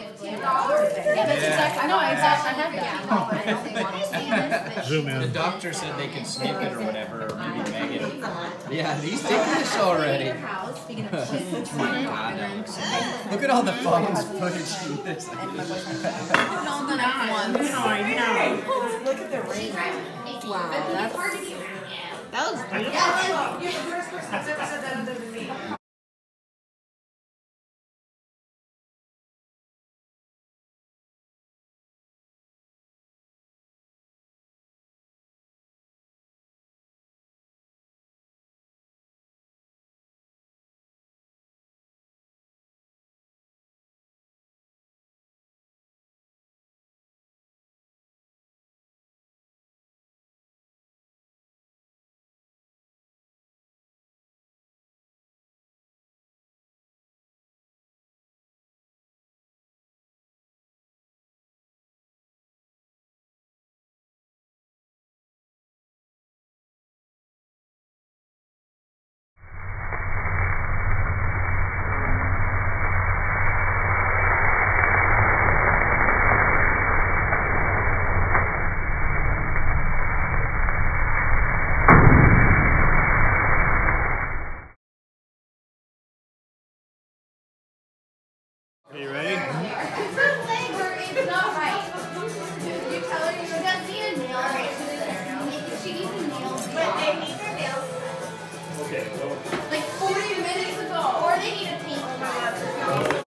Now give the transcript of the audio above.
Yeah, that's exactly. No, exactly. I have that. Zoom in. The doctor said they could snip it or whatever, or maybe Megan. Yeah, he's taking this already. My God, that looks so good. Look at all the phones footage in this. Look at the ring. Wow, that was beautiful.